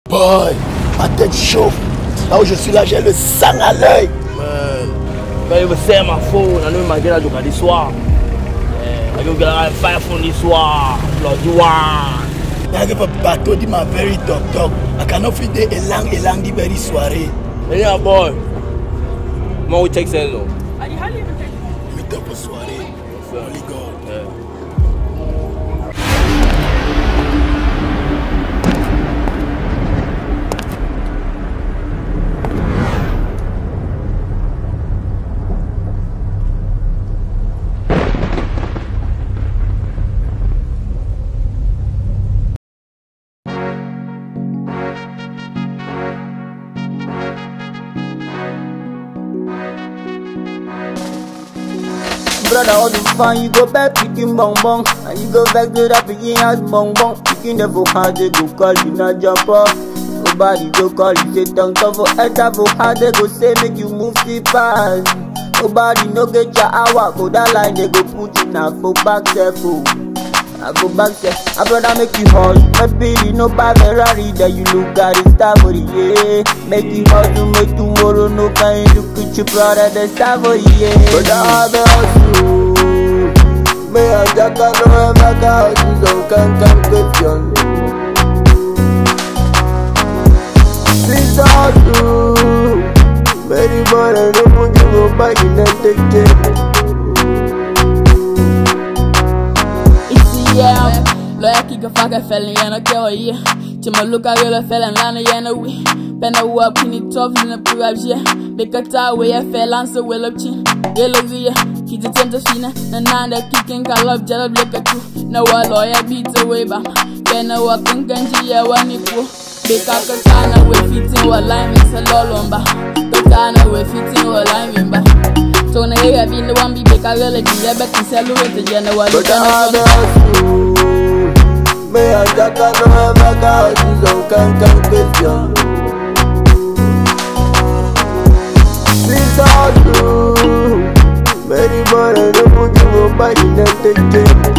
Boy, ma tête chauffe. Là où je suis là, j'ai le sang à l'œil. Quand il me sert ma faute, on a mangé la journée du soir. On a fait un fond du soir. I have a bateau di ma very dog. I cannot fit the elang di very soirée. Yeah, boy. Moi, we take that though. We talk for soirée. Only God. Yeah. Brother, all the fun, you go back picking bong, and you go back to that picking house bong. Picking the book, how they go call you, not jump up. Nobody go call you, say don't cover head up, how they go say make you move the pass. Nobody no get your hour, go that line, they go put you now, go back there, fool. I go back there, I brother make you hustle. Maybe no buy Ferrari, that you look at the star for the year. Make you hustle, make tomorrow no kind look at your brother, the star for the year. Brother, I be hustle. Me a jacka no ever got you, so can't question. This hustle, very boy, I don't want you go back in and take it. Yeah, lawyer kick a fuck a felon, yeah, no care, yeah. To look at real felon, land, yeah, no way. Pen a walk in it tough in the private, yeah. Make a tie where a felon, so well up chin. Yellow, yeah, kids a tender fina, and now they're kicking, I love jello, like a two. No, a lawyer beats away, bam. Pen a walk in country, yeah, one equal. Bake a katana, we fitting what line is a lolomba. Katana, we fitting what line in back. So now you have been the one be big a really I bet you sell with the general. But I hustle. Me a jacka no ever got you, so can't question. This hustle, very boy, I don't want you go back in and take it.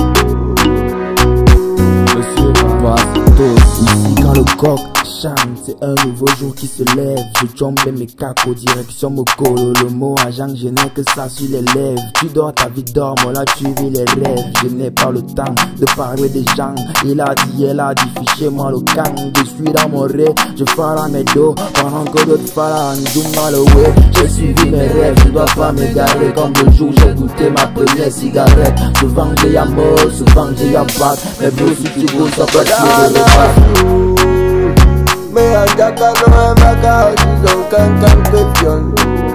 Monsieur Bastos, ici quand le coq chante, c'est un nouveau jour qui se lève. Je jombe mes cacos, direction Mokolo. Le mot agent, je n'ai que ça sur les lèvres. Tu dors ta vie d'homme, là tu vis les rêves. Je n'ai pas le temps de parler des gens. Il a dit, elle a dit, fichez-moi le camp. Je suis dans mon rêve, je fais mes dos. Pendant que d'autres font un zoom dans le web. J'ai suivi mes rêves, je dois pas m'égarer. Comme le jour j'ai goûté ma première cigarette. Souvent j'ai à mort, souvent j'ai à battre. Mais bro, si tu bouges, ça peut tirer le bas. Me a jacka no ever got you, so can't question.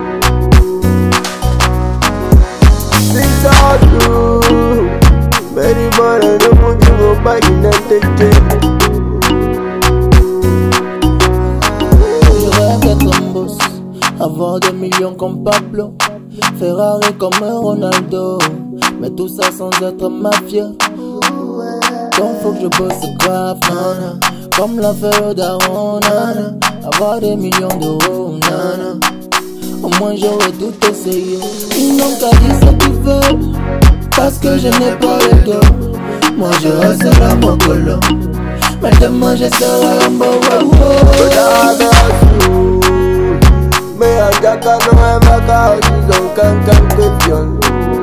This hustle, very boy, I don't want you go back in and take it. Je rêve d'être un boss, avoir des millions comme Pablo, Ferrari comme Ronaldo, mais tout ça sans être mafieux. Donc faut que je bosse grave, nana. Comme l'a fait le daron, nana. Avoir des millions d'euros, nana. Au moins j'aurais tout essayé. Ils n'ont qu'à dire ce qu'ils veulent, parce que je n'ai pas les dos. Moi je reste à mon colo, mais demain je serai un beau Me a jacka no ever got you, so can't question.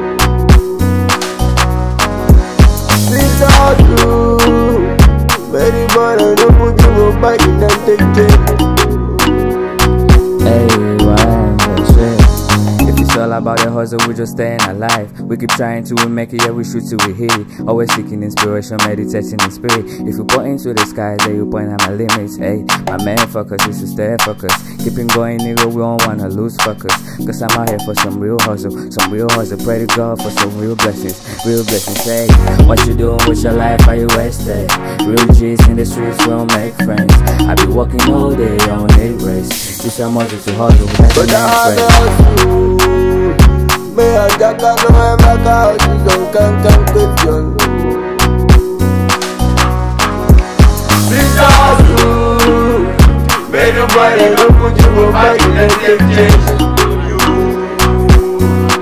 This hustle, very boy, I don't want you go back in and take it. Hey, wow, that's it. If it's all about the hustle, we're just staying alive. We keep trying to make it, yeah, we shoot till we hit it. Always seeking inspiration, meditating in spirit. If you point into the sky, then you point at my limits. Hey, my main focus is to stay focused. Keeping going, nigga, we don't wanna lose focus. Cause I'm out here for some real hustle. Pray to God for some real blessings. Hey, what you doing with your life, are you wasted? Real G's in the streets, we don't make friends. I be walking all day, I don't need race. You so much to hustle, that's the main friend. Me a jacka no ever got you, so can't question. This hustle, very boy, I don't want you go back in and take it.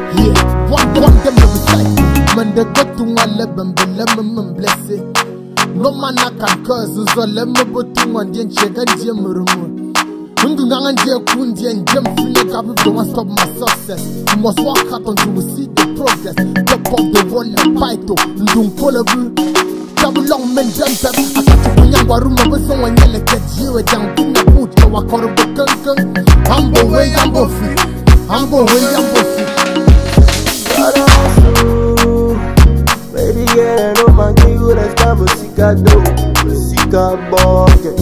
Yeah, one them to recite. Man, the got to one level, but let me bless it. no mana kan cause so let me botu ngondien chega die murumu Undu nanga ndie kundi and jam feel like I don't stop my success. You must work hard until we see the progress. Top of the wall and fight to Ndung Kolabu. Double long men jump up. I got to bring a room of someone yell like that you a young king of food to a corner of Kunkum. Humble way, humble free. Humble way, humble free. Baby, yeah, no man give you the time, but she got dope. She got bucket.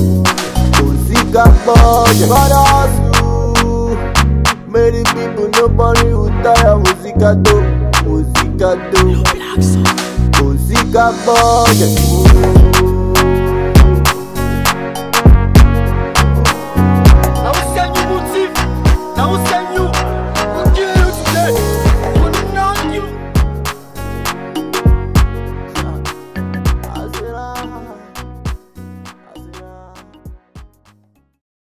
But also, many people nobody who tire Musika do, Musika do, Musika budget.